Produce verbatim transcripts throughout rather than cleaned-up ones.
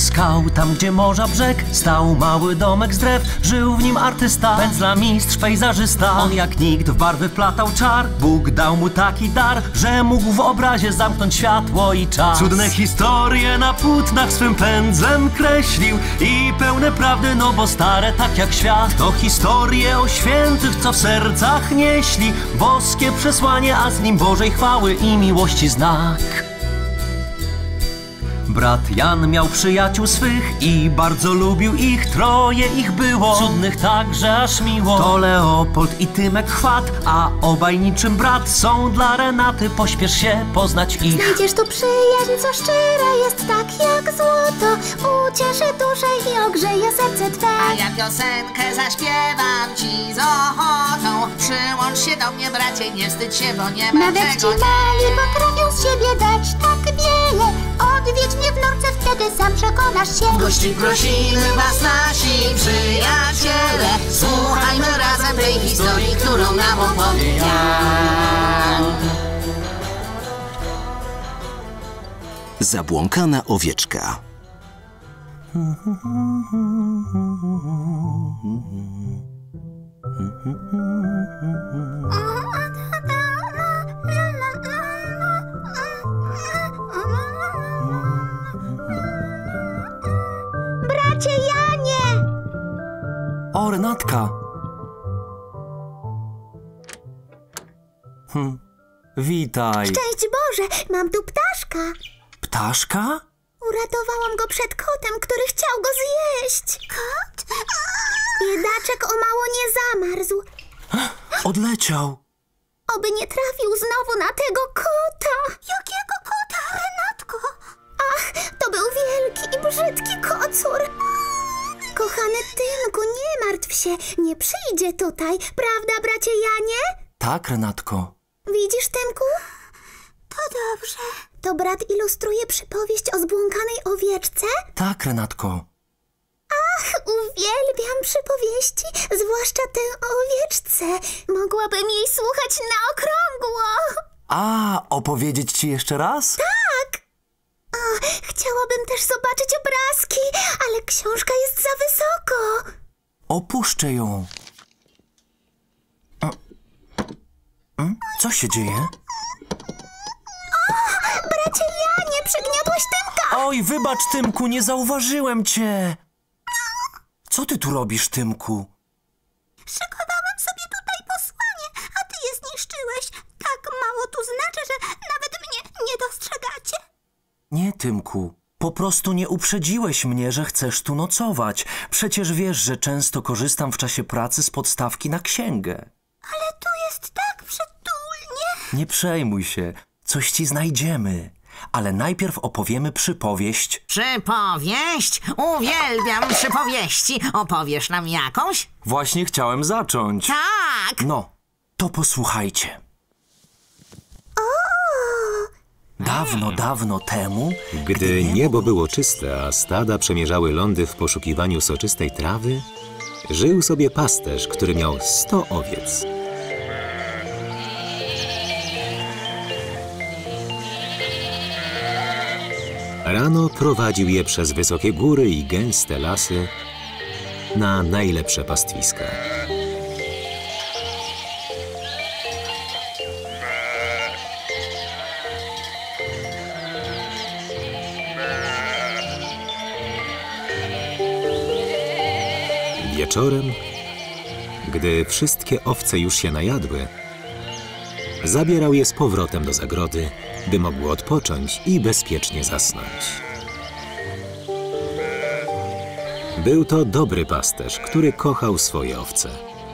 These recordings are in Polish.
skał, tam gdzie morza brzeg, stał mały domek z drew. Żył w nim artysta, pędzla mistrz, pejzażysta. On jak nikt w barwy wplatał czar. Bóg dał mu taki dar, że mógł w obrazie zamknąć światło i czas. Cudne historie na płótnach swym pędzlem kreślił i pełne prawdy, no bo stare tak jak świat. To historie o świętych, co w sercach nieśli boskie przesłanie, a z nim Bożej chwały i miłości znak. Brat Jan miał przyjaciół swych i bardzo lubił ich, troje ich było, cudnych także aż miło. To Leopold i Tymek Chwat, a obaj niczym brat są dla Renaty, pośpiesz się poznać ich. Znajdziesz tu przyjaźń, co szczera jest tak jak złoto, ucieszy duszę i ogrzeje serce twe. A ja piosenkę zaśpiewam ci z ochotą, przyłącz się do mnie, bracie, nie wstydź się, bo nie ma Nawet czego. ci mali potrafią z siebie dać tak wiele. Odwiedź mnie w norce, wtedy sam przekonasz się. W gości prosimy was nasi przyjaciele, słuchajmy razem tej historii, którą nam opowie Jan. Zabłąkana owieczka. Bracie Janie! O, Renatka! Hm, witaj. Szczęść Boże, mam tu ptaszka. Ptaszka? Uratowałam go przed kotem, który chciał go zjeść. Kot? Biedaczek o mało nie zamarzł. Odleciał. Oby nie trafił znowu na tego kota. Jakiego kota, Renatko? Ach, to był wielki i brzydki kocur. Kochany Tymku, nie martw się, nie przyjdzie tutaj, prawda, bracie Janie? Tak, Renatko. Widzisz, Tymku? To dobrze. To brat ilustruje przypowieść o zbłąkanej owieczce? Tak, Renatko. Ach, uwielbiam przypowieści, zwłaszcza tę o owieczce. Mogłabym jej słuchać na okrągło. A, opowiedzieć ci jeszcze raz? Tak! O, chciałabym też zobaczyć obrazki, ale książka jest za wysoko. Opuszczę ją. Hmm? Co się dzieje? Bracie Janie, przygniotłeś Tymka! Oj, wybacz, Tymku, nie zauważyłem cię. Co ty tu robisz, Tymku? Szykowałam sobie tutaj posłanie, a ty je zniszczyłeś. Tak mało tu znaczy, że nawet mnie nie dostrzegacie. Nie, Tymku. Po prostu nie uprzedziłeś mnie, że chcesz tu nocować. Przecież wiesz, że często korzystam w czasie pracy z podstawki na księgę. Ale tu jest tak przytulnie. Nie przejmuj się. Coś ci znajdziemy. Ale najpierw opowiemy przypowieść. Przypowieść? Uwielbiam przypowieści. Opowiesz nam jakąś? Właśnie chciałem zacząć. Tak! No, to posłuchajcie. Dawno, dawno temu, Gdy niebo było czyste, a stada przemierzały lądy w poszukiwaniu soczystej trawy, żył sobie pasterz, który miał sto owiec. Rano prowadził je przez wysokie góry i gęste lasy na najlepsze pastwiska. Wieczorem, gdy wszystkie owce już się najadły, zabierał je z powrotem do zagrody, by mogły odpocząć i bezpiecznie zasnąć. Był to dobry pasterz, który kochał swoje owce.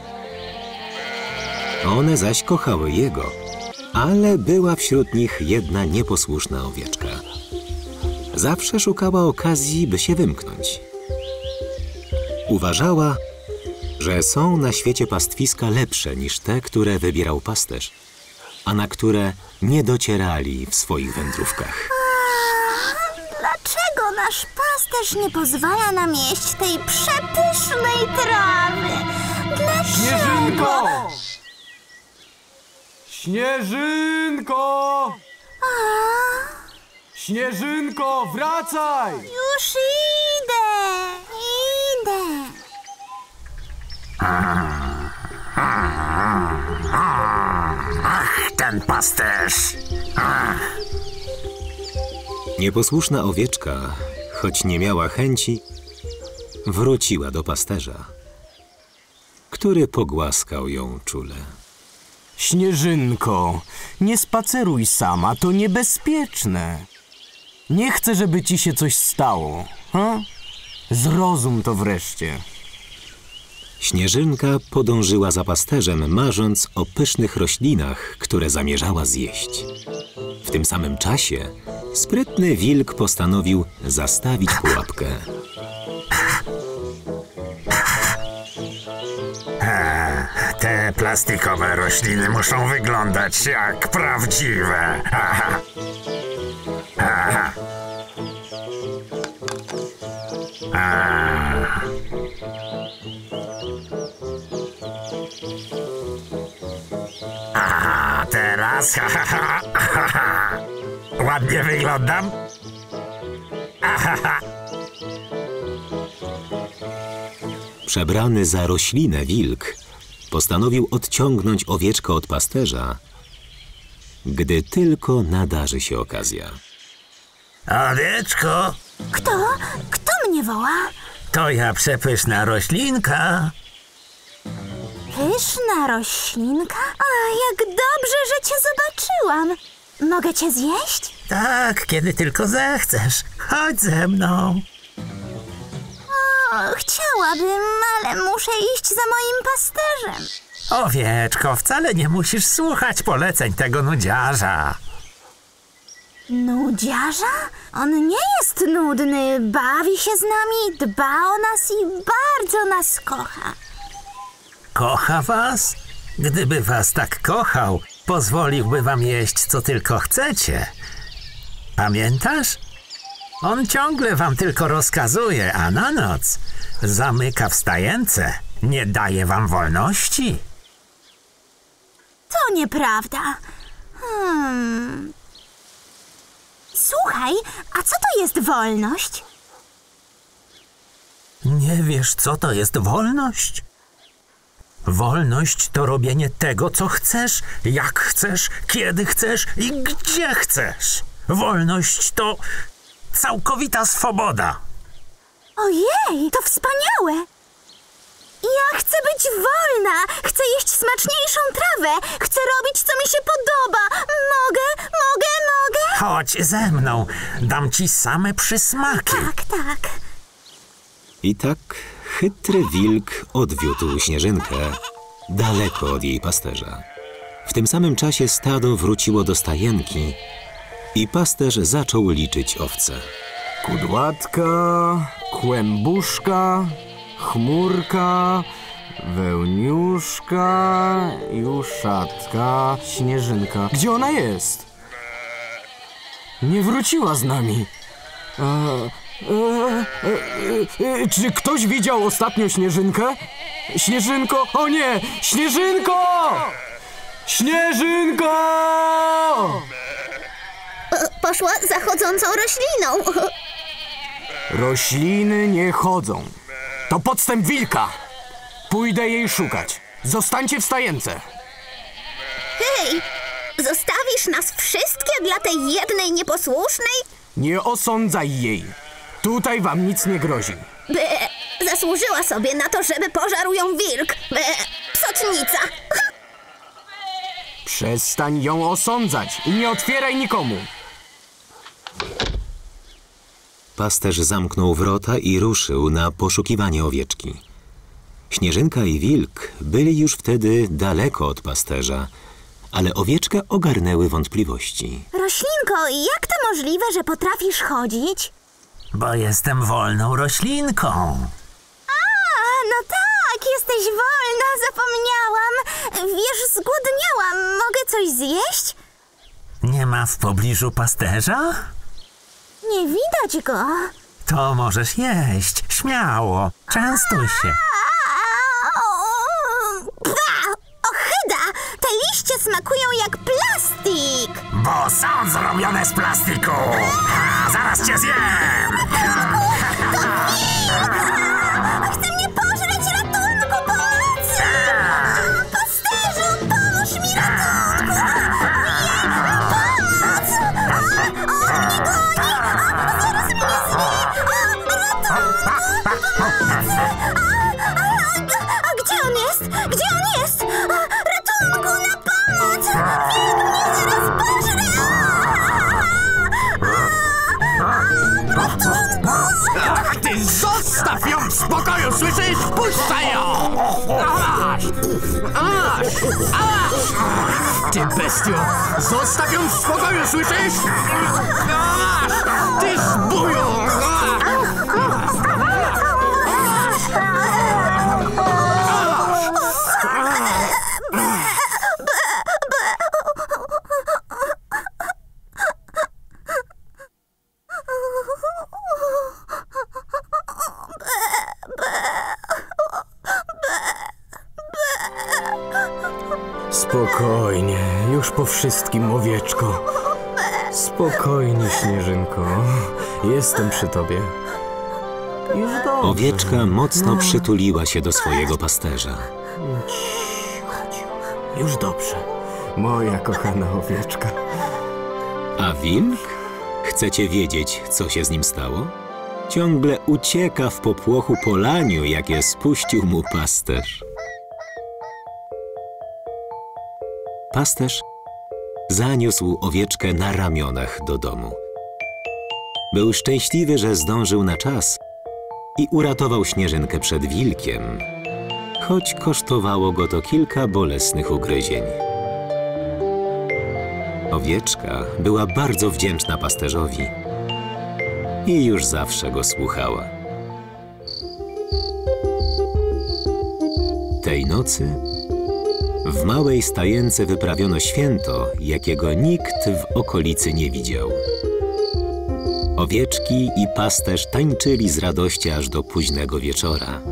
One zaś kochały jego, ale była wśród nich jedna nieposłuszna owieczka. Zawsze szukała okazji, by się wymknąć. Uważała, że są na świecie pastwiska lepsze niż te, które wybierał pasterz, a na które nie docierali w swoich wędrówkach. Dlaczego nasz pasterz nie pozwala nam jeść tej przepysznej trawy? Dlaczego? Śnieżynko! Śnieżynko! Śnieżynko, wracaj! Już idę, idę. Ach, ten pasterz! Ach. Nieposłuszna owieczka, choć nie miała chęci, wróciła do pasterza, który pogłaskał ją czule. Śnieżynko, nie spaceruj sama, to niebezpieczne. Nie chcę, żeby ci się coś stało. Ha? Zrozum to wreszcie. Śnieżynka podążyła za pasterzem, marząc o pysznych roślinach, które zamierzała zjeść. W tym samym czasie sprytny wilk postanowił zastawić pułapkę. Te plastikowe rośliny muszą wyglądać jak prawdziwe. Aha. Aha. A. A teraz ha, ha, ha, ha, ha. Ładnie wyglądam. Aha, ha. Przebrany za roślinę wilk postanowił odciągnąć owieczkę od pasterza, gdy tylko nadarzy się okazja. Owieczko, Kto? Kto mnie woła? to ja przepyszna roślinka. Pyszna roślinka? A, jak dobrze, że cię zobaczyłam. Mogę cię zjeść? Tak, kiedy tylko zechcesz. Chodź ze mną. O, chciałabym, ale muszę iść za moim pasterzem. Owieczko, wcale nie musisz słuchać poleceń tego nudziarza. Nudziarza? On nie jest nudny, bawi się z nami, dba o nas i bardzo nas kocha. Kocha was? Gdyby was tak kochał, pozwoliłby wam jeść co tylko chcecie. Pamiętasz? On ciągle wam tylko rozkazuje, a na noc zamyka w stajence. Nie daje wam wolności. To nieprawda. Hmm. Słuchaj, a co to jest wolność? Nie wiesz, co to jest wolność? Wolność to robienie tego, co chcesz, jak chcesz, kiedy chcesz i gdzie chcesz. Wolność to całkowita swoboda. Ojej, to wspaniałe! Ja chcę być wolna, chcę jeść smaczniejszą trawę, chcę robić, co mi się podoba. Mogę, mogę, mogę? Chodź ze mną, dam ci same przysmaki. Tak, tak. I tak chytry wilk odwiódł Śnieżynkę daleko od jej pasterza. W tym samym czasie stado wróciło do stajenki i pasterz zaczął liczyć owce. Kudłatka, kłębuszka, chmurka, wełniuszka, juszatka, Śnieżynka. Gdzie ona jest? Nie wróciła z nami. E, e, e, e, czy ktoś widział ostatnio Śnieżynkę? Śnieżynko! O nie! Śnieżynko! Śnieżynko! Poszła zachodzącą rośliną. Rośliny nie chodzą. To podstęp wilka. Pójdę jej szukać. Zostańcie w stajence. Hej, zostawisz nas wszystkie dla tej jednej nieposłusznej? Nie osądzaj jej. Tutaj wam nic nie grozi. By zasłużyła sobie na to, żeby pożarł ją wilk. By psotnica. Przestań ją osądzać i nie otwieraj nikomu. Pasterz zamknął wrota i ruszył na poszukiwanie owieczki. Śnieżynka i wilk byli już wtedy daleko od pasterza, ale owieczkę ogarnęły wątpliwości. Roślinko, jak to możliwe, że potrafisz chodzić? Bo jestem wolną roślinką. A, no tak, jesteś wolna, zapomniałam. Wiesz, zgłodniałam. Mogę coś zjeść? Nie ma w pobliżu pasterza? Nie widać go. To możesz jeść, śmiało, częstuj się. Ochyda! Te liście smakują jak plastik. bo są zrobione z plastiku. A, zaraz cię zjem. Chce mnie pożreć, ratunku, pomocy! Pasterzu, pomóż mi, ratunku! Nie, pomoc! On mnie goni! Zaraz mnie zje! Ratunku, pomocy! A gdzie on jest? Gdzie on jest? Ratunku, na pomoc! Wilk mnie zaraz pożre! Ratunku! Ach, ty zostaw ją w spokoju, słyszysz? Puszczaj ją! Aż! Aż! Aż! Ty bestio! Zostaw ją w spokoju, słyszysz? Aż! Ty zbuju! Spokojnie, już po wszystkim, owieczko. Spokojnie, Śnieżynko. Jestem przy tobie. Już dobrze. Owieczka mocno przytuliła się do swojego pasterza. Już dobrze. Moja kochana owieczka. A wilk? Chcecie wiedzieć, co się z nim stało? Ciągle ucieka w popłochu po laniu, jakie spuścił mu pasterz. Pasterz zaniósł owieczkę na ramionach do domu. Był szczęśliwy, że zdążył na czas i uratował Śnieżynkę przed wilkiem, choć kosztowało go to kilka bolesnych ugryzień. Owieczka była bardzo wdzięczna pasterzowi i już zawsze go słuchała. Tej nocy w małej stajence wyprawiono święto, jakiego nikt w okolicy nie widział. Owieczki i pasterz tańczyli z radości aż do późnego wieczora.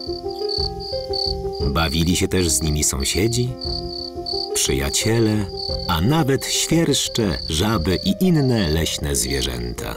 Bawili się też z nimi sąsiedzi, przyjaciele, a nawet świerszcze, żaby i inne leśne zwierzęta.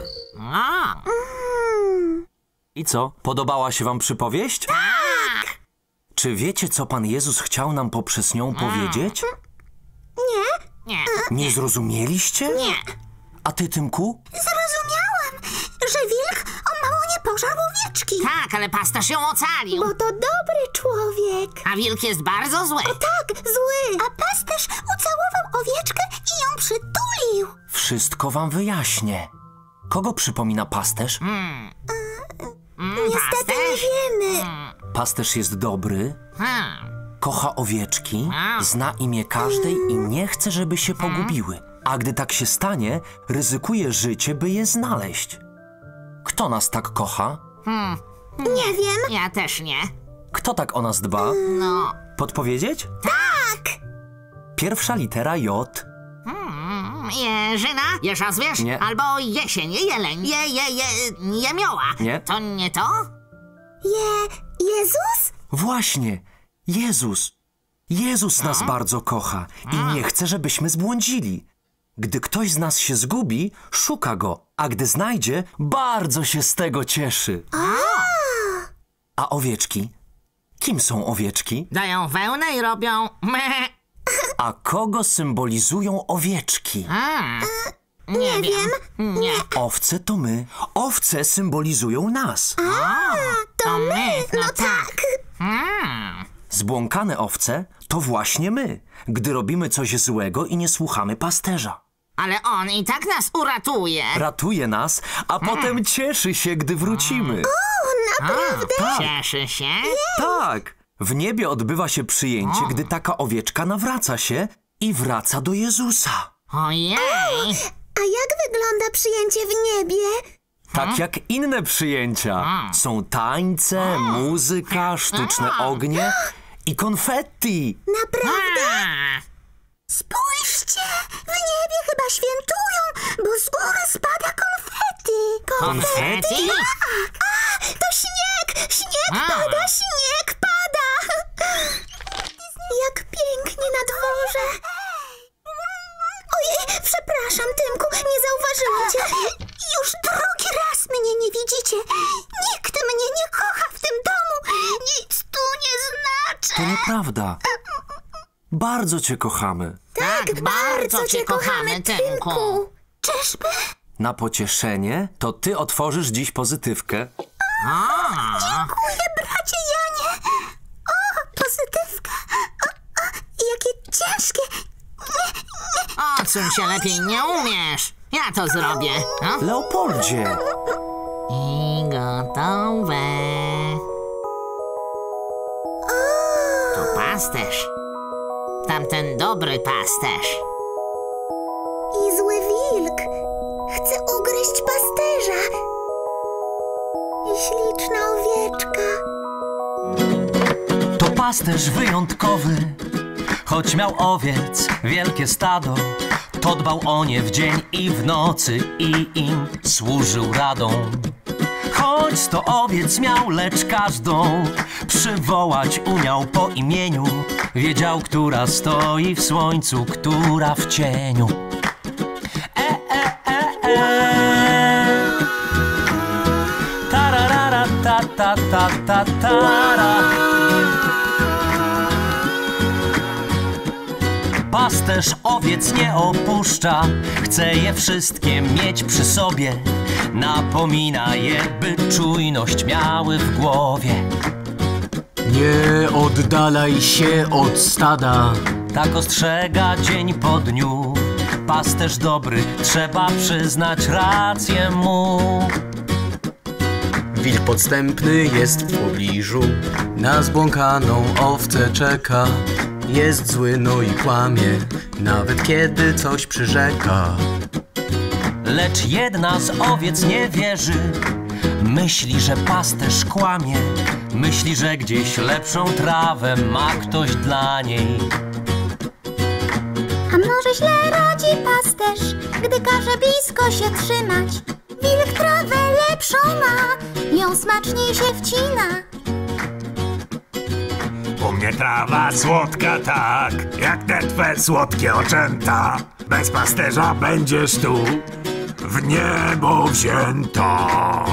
I co? Podobała się wam przypowieść? Tak! Czy wiecie, co Pan Jezus chciał nam poprzez nią powiedzieć? Nie, Nie. Nie zrozumieliście? nie. A ty, Tymku? Zrozumiałam, że wilk o mało nie pożarł owieczki. Tak, ale pasterz ją ocalił. Bo to dobry człowiek. A wilk jest bardzo zły. Tak, zły. A pasterz ucałował owieczkę i ją przytulił. Wszystko wam wyjaśnię. Kogo przypomina pasterz? Mm, Niestety nie pasterz? wiemy. Pasterz jest dobry, Hmm. kocha owieczki, A. zna imię każdej i nie chce, żeby się pogubiły. A gdy tak się stanie, ryzykuje życie, by je znaleźć. Kto nas tak kocha? Hmm. Nie wiem. Ja też nie. Kto tak o nas dba? No. Podpowiedzieć? Tak. Pierwsza litera J. Hmm. Jeżyna, jeża zwierz, Nie. albo jesień, jeleń, je, je, je, jemioła. Nie. To nie to? Je... Jezus? Właśnie, Jezus. Jezus nas bardzo kocha i nie chce, żebyśmy zbłądzili. Gdy ktoś z nas się zgubi, szuka go, a gdy znajdzie, bardzo się z tego cieszy. A owieczki? Kim są owieczki? Dają wełnę i robią meh. A kogo symbolizują owieczki? A, nie wiem. Nie. Owce to my. Owce symbolizują nas. To my. No tak. Tak. Hmm. Zbłąkane owce to właśnie my, gdy robimy coś złego i nie słuchamy pasterza. Ale on i tak nas uratuje. Ratuje nas, a potem cieszy się, gdy wrócimy. A, cieszy się. Tak! W niebie odbywa się przyjęcie, gdy taka owieczka nawraca się i wraca do Jezusa. Ojej. A jak wygląda przyjęcie w niebie? Tak jak inne przyjęcia. Są tańce, muzyka, sztuczne ognie i konfetti. Naprawdę? A, Spójrzcie! W niebie chyba świętują, bo z góry spada konfetti. konfetti? A, to śnieg! Śnieg A. pada, śnieg pada! Jak pięknie na dworze! Ojej, przepraszam! prawda. Bardzo cię kochamy. Tak, bardzo cię kochamy, Tymku. Czyżby? Na pocieszenie to ty otworzysz dziś pozytywkę. Dziękuję, bracie Janie. O, pozytywka. O, o, jakie ciężkie. Odsuń się lepiej, nie umiesz. Ja to zrobię. O? Leopoldzie! I gotowe. To pasterz. Tamten dobry pasterz. I zły wilk. Chce ugryźć pasterza. I śliczna owieczka. To pasterz wyjątkowy, choć miał owiec wielkie stado, to dbał o nie w dzień i w nocy i im służył radą. Choć sto owiec miał, lecz każdą przywołać umiał po imieniu. Wiedział, która stoi w słońcu, która w cieniu. E, e, e, e. Tararara, ta, ta, ta, ta, tara. Pasterz owiec nie opuszcza, chce je wszystkie mieć przy sobie. Napomina je, by czujność miały w głowie. Nie oddalaj się od stada. Tak ostrzega dzień po dniu. Pasterz dobry, trzeba przyznać rację mu. Wilk podstępny jest w pobliżu, na zbłąkaną owcę czeka. Jest zły, no i kłamie, nawet kiedy coś przyrzeka. Lecz jedna z owiec nie wierzy. Myśli, że pasterz kłamie. Myśli, że gdzieś lepszą trawę ma ktoś dla niej. A może źle radzi pasterz, gdy każe blisko się trzymać? Wilk trawę lepszą ma, ją smaczniej się wcina. U mnie trawa słodka tak, jak te twe słodkie oczęta. Bez pasterza będziesz tu w niebo wzięta.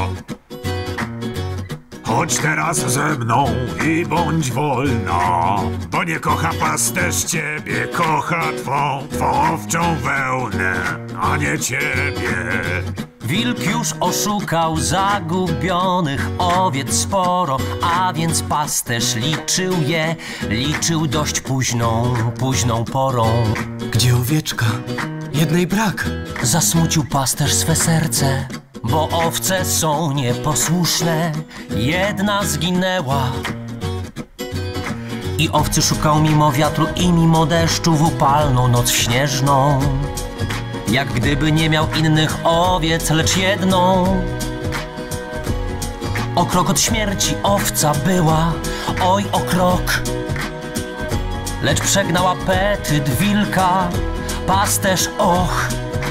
Chodź teraz ze mną i bądź wolna, bo nie kocha pasterz ciebie, kocha twą, twą owczą wełnę, a nie ciebie. Wilk już oszukał zagubionych owiec sporo, a więc pasterz liczył je, liczył dość późną, późną porą. Gdzie owieczka? Jednej brak. Zasmucił pasterz swe serce, bo owce są nieposłuszne. Jedna zginęła. I owcy szukał mimo wiatru i mimo deszczu w upalną noc śnieżną. Jak gdyby nie miał innych owiec, lecz jedną. O krok od śmierci owca była, oj o krok. Lecz przegnał apetyt wilka pasterz, och.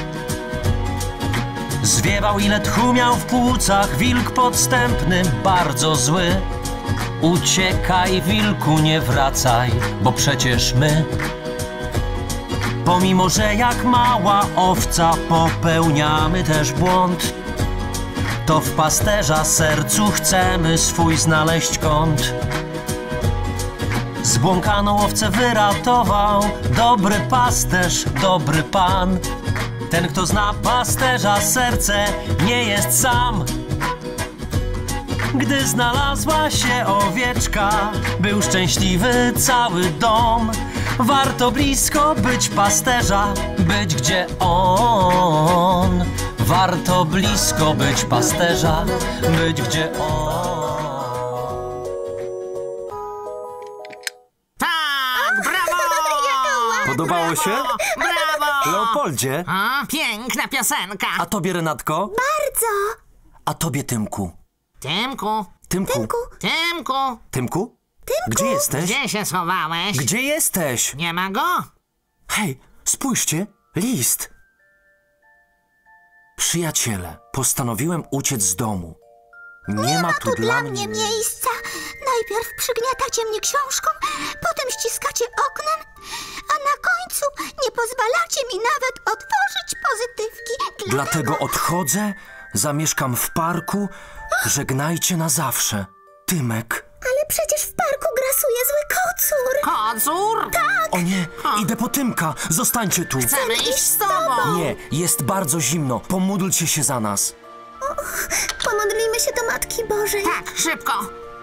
Zwiewał ile tchu miał w płucach wilk podstępny, bardzo zły. Uciekaj wilku, nie wracaj, bo przecież my, pomimo że jak mała owca popełniamy też błąd, to w pasterza sercu chcemy swój znaleźć kąt. Zbłąkaną owcę wyratował dobry pasterz, dobry pan. Ten, kto zna pasterza serce, nie jest sam. Gdy znalazła się owieczka, był szczęśliwy cały dom. Warto blisko być pasterza, być gdzie on. Warto blisko być pasterza, być gdzie on. Tak, brawo! Podobało się? Brawo! Leopoldzie, O, piękna piosenka. a tobie Renatko? Bardzo. A tobie Tymku? Tymku, Tymku? Tymku, Tymku, Tymku? Gdzie jesteś? gdzie się schowałeś? Gdzie jesteś? Nie ma go? Hej, spójrzcie, list. Przyjaciele, postanowiłem uciec z domu. Nie, ma tu dla mnie miejsca. Najpierw przygniatacie mnie książką, potem ściskacie oknem, a na końcu nie pozwalacie mi nawet otworzyć pozytywki. Dlatego odchodzę, zamieszkam w parku. Żegnajcie na zawsze. Tymek. Ale przecież w parku grasuje zły kocur. kocur? O nie, idę po Tymka. Zostańcie tu. Chcemy iść z tobą. Nie, jest bardzo zimno. Pomódlcie się za nas. Pomodlimy się do Matki Bożej. Tak, szybko.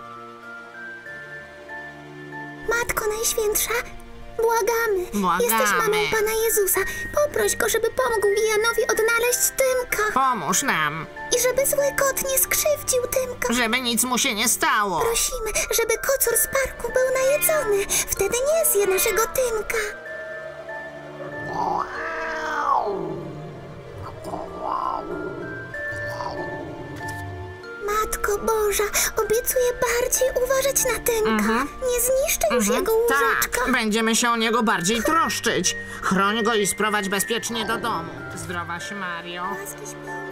Matko Najświętsza, błagamy. Błagamy. Jesteś mamą Pana Jezusa. Poproś Go, żeby pomógł Janowi odnaleźć Tymka. Pomóż nam, I żeby zły kot nie skrzywdził Tymka. żeby nic mu się nie stało. Prosimy, żeby kocur z parku był najedzony. Wtedy nie zje naszego Tymka. Matko Boża, obiecuję bardziej uważać na Tymka. Nie zniszczę już jego łóżeczka. Tak, będziemy się o niego bardziej troszczyć. Chroń go i sprowadź bezpiecznie do domu. Zdrowaś Mario. Łaskiś pełna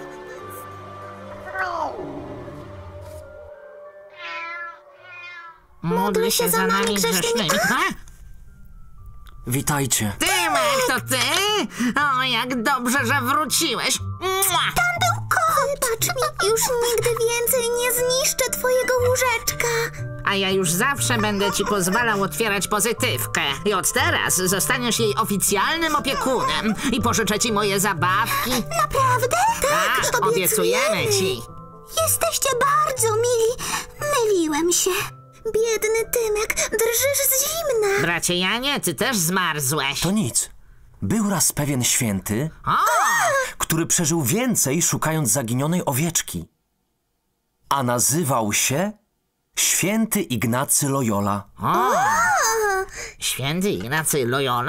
Módl się za nami grzesznymi. Ha? Witajcie. Tymek, to ty? O, jak dobrze, że wróciłeś. Mua! Wybacz mi, już nigdy więcej nie zniszczę twojego łóżeczka. A ja już zawsze będę ci pozwalał otwierać pozytywkę. I od teraz zostaniesz jej oficjalnym opiekunem. I pożyczę ci moje zabawki. Naprawdę? Tak, obiecujemy ci. Jesteście bardzo mili. Myliłem się. Biedny Tymek, drżysz z zimna. Bracie Janie, ty też zmarzłeś. To nic. Był raz pewien święty, O! który przeżył więcej, szukając zaginionej owieczki. A nazywał się Święty Ignacy Loyola. O! Święty Ignacy Loyola?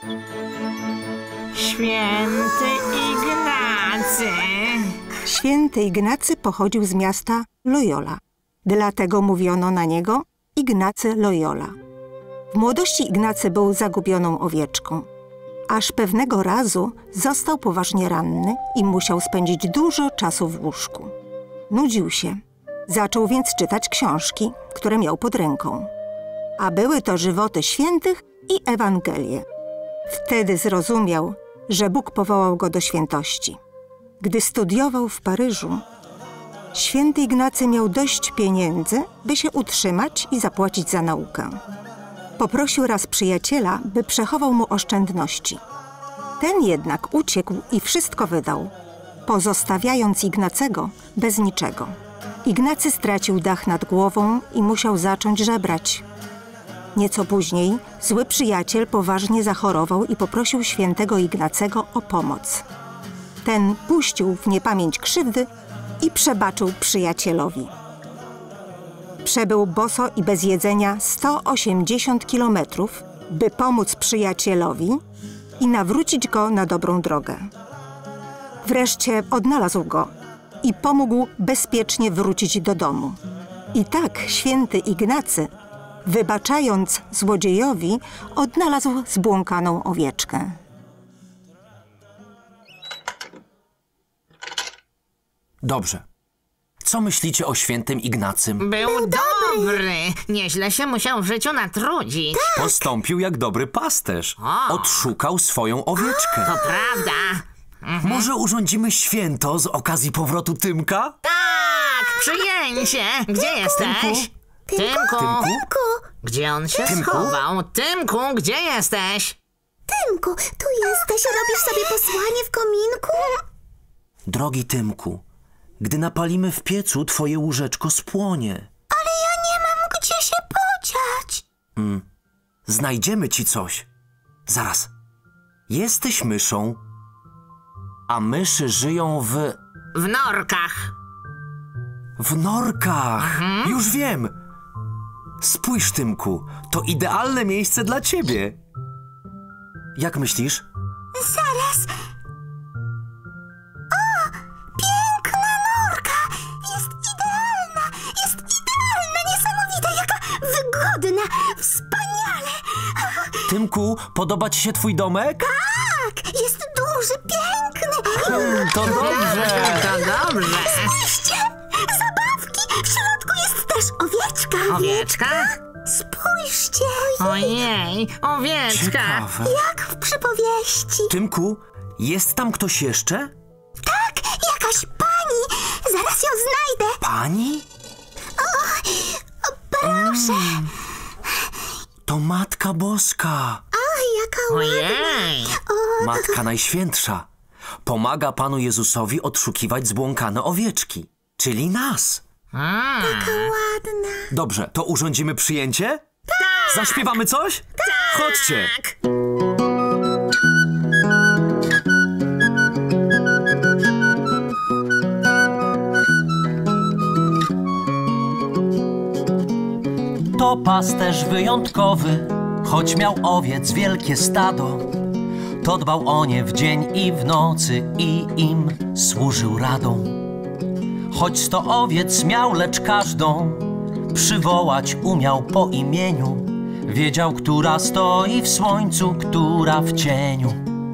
Święty Ignacy. Święty Ignacy pochodził z miasta Loyola. Dlatego mówiono na niego Ignacy Loyola. W młodości Ignacy był zagubioną owieczką. Aż pewnego razu został poważnie ranny i musiał spędzić dużo czasu w łóżku. Nudził się. Zaczął więc czytać książki, które miał pod ręką. A były to żywoty świętych i Ewangelie. Wtedy zrozumiał, że Bóg powołał go do świętości. Gdy studiował w Paryżu, święty Ignacy miał dość pieniędzy, by się utrzymać i zapłacić za naukę. Poprosił raz przyjaciela, by przechował mu oszczędności. Ten jednak uciekł i wszystko wydał, pozostawiając Ignacego bez niczego. Ignacy stracił dach nad głową i musiał zacząć żebrać. Nieco później zły przyjaciel poważnie zachorował i poprosił świętego Ignacego o pomoc. Ten puścił w niepamięć krzywdy i przebaczył przyjacielowi. Przebył boso i bez jedzenia sto osiemdziesiąt kilometrów, by pomóc przyjacielowi i nawrócić go na dobrą drogę. Wreszcie odnalazł go i pomógł bezpiecznie wrócić do domu. I tak święty Ignacy, wybaczając złodziejowi, odnalazł zbłąkaną owieczkę. Dobrze. Co myślicie o świętym Ignacym? Był dobry. Nieźle się musiał w życiu natrudzić. Postąpił jak dobry pasterz. O. Odszukał swoją owieczkę. To prawda. Może urządzimy święto z okazji powrotu Tymka? Tak, przyjęcie. Gdzie jesteś? Tymku. Tymku, Gdzie on się Tymku? schował? Tymku, gdzie jesteś? Tymku, tu jesteś, robisz sobie posłanie w kominku? Drogi Tymku, gdy napalimy w piecu, twoje łóżeczko spłonie. Ale ja nie mam gdzie się podziać. Znajdziemy ci coś. Zaraz. Jesteś myszą, a myszy żyją w... W norkach. w norkach. Już wiem. Spójrz, Tymku, to idealne miejsce dla ciebie. Jak myślisz? Zaraz. O, piękna norka. Jest idealna. Jest idealna, niesamowita, jaka wygodna. Wspaniale. Tymku, podoba ci się twój domek? Tak, jest duży, piękny. To dobrze. To dobrze. Spójrzcie, zabawki. W środku jest też owieczka. Owieczka? Spójrzcie. Ojej, owieczka. Ciekawe. Jak w przypowieści. Tymku, jest tam ktoś jeszcze? Tak, jakaś pani. Zaraz ją znajdę. Pani? O, proszę. To Matka Boska. Ach, jaka Ojej! Matka Najświętsza. Pomaga Panu Jezusowi odszukiwać zbłąkane owieczki, czyli nas. A, ładna. Dobrze, to urządzimy przyjęcie? Tak! Zaśpiewamy coś? Tak! Chodźcie! To pasterz wyjątkowy, choć miał owiec wielkie stado. To dbał o nie w dzień i w nocy i im służył radą. Choć sto owiec miał, lecz każdą przywołać umiał po imieniu. Wiedział, która stoi w słońcu, która w cieniu.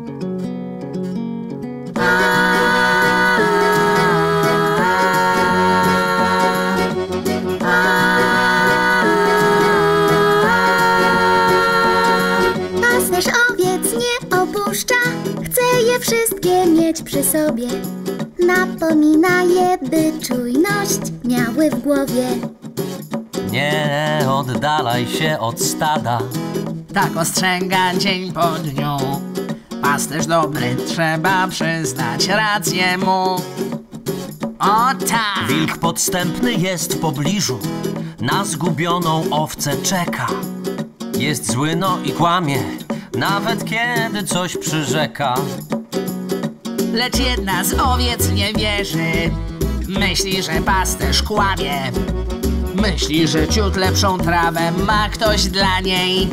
Pasterz owiec nie opuszcza, chce je wszystkie mieć przy sobie. Napomina je, by czujność miały w głowie. Nie oddalaj się od stada. tak ostrzega dzień po dniu. Pasterz dobry, trzeba przyznać rację mu. O tak! Wilk podstępny jest w pobliżu, na zgubioną owcę czeka. Jest zły, no i kłamie, nawet kiedy coś przyrzeka. Lecz jedna z owiec nie wierzy. Myśli, że pasterz kłamie. Myśli, że ciut lepszą trawę ma ktoś dla niej.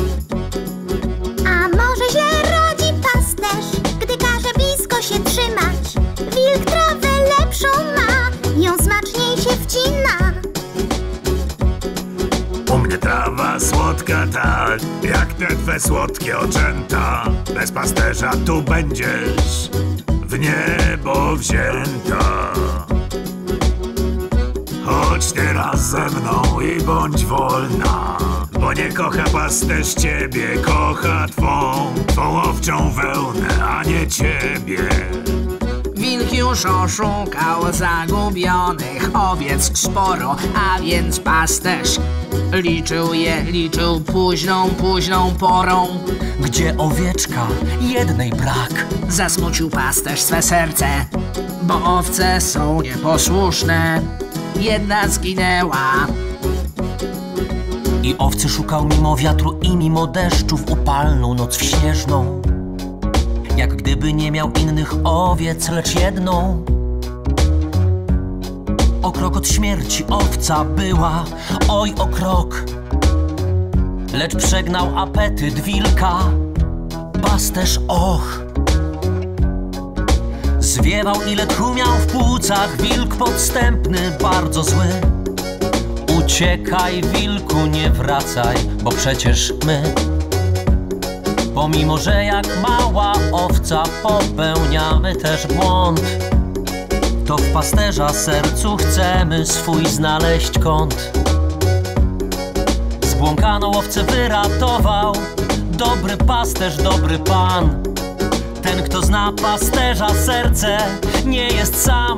A może źle rodzi pasterz, gdy każe blisko się trzymać. Wilk trawę lepszą ma, ją smaczniej się wcina. U mnie trawa słodka tak, jak te twe słodkie oczęta. Bez pasterza tu będziesz w niebo wzięta. Chodź teraz ze mną i bądź wolna, bo nie kocha pasterz ciebie, kocha twą, twą owczą wełnę, a nie ciebie. Wilk już oszukał zagubionych owiec sporo, a więc pasterz liczył je, liczył późną, późną porą. Gdzie owieczka, jednej brak. Zasmucił pasterz swe serce, bo owce są nieposłuszne. Jedna zginęła. I owcy szukał mimo wiatru i mimo deszczu w upalną noc w śnieżną. Jak gdyby nie miał innych owiec, lecz jedną. O krok od śmierci owca była, oj o krok. Lecz przegnał apetyt wilka pasterz, och. Zwiewał ile tchu miał w płucach wilk podstępny, bardzo zły. Uciekaj wilku, nie wracaj, bo przecież my, pomimo że jak mała owca popełniamy też błąd, to w pasterza sercu chcemy swój znaleźć kąt. Zbłąkaną owcę wyratował dobry pasterz, dobry pan. Ten, kto zna pasterza serce, nie jest sam.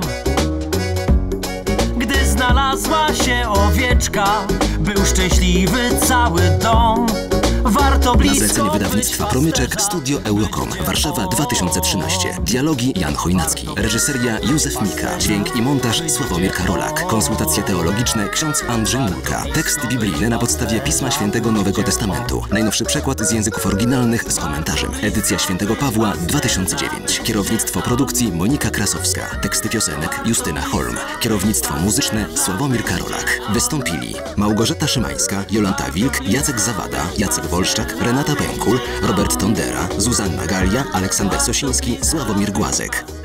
Gdy znalazła się owieczka, był szczęśliwy cały dom. Warto blisko. Na zlecenie wydawnictwa Promyczek, Studio Eurocom, Warszawa dwa tysiące trzynaście. Dialogi Jan Chojnacki. Reżyseria Józef Mika. Dźwięk i montaż Sławomir Karolak. Konsultacje teologiczne ksiądz Andrzej Mulka. Tekst biblijny na podstawie Pisma Świętego Nowego Testamentu. Najnowszy przekład z języków oryginalnych z komentarzem. Edycja Świętego Pawła dwa tysiące dziewięć. Kierownictwo produkcji Monika Krasowska. Teksty piosenek Justyna Holm. Kierownictwo muzyczne Sławomir Karolak. Wystąpili Małgorzata Szymańska, Jolanta Wilk, Jacek Zawada, Jacek Wolszczak, Renata Pękul, Robert Tondera, Zuzanna Galia, Aleksander Sosiński, Sławomir Głazek.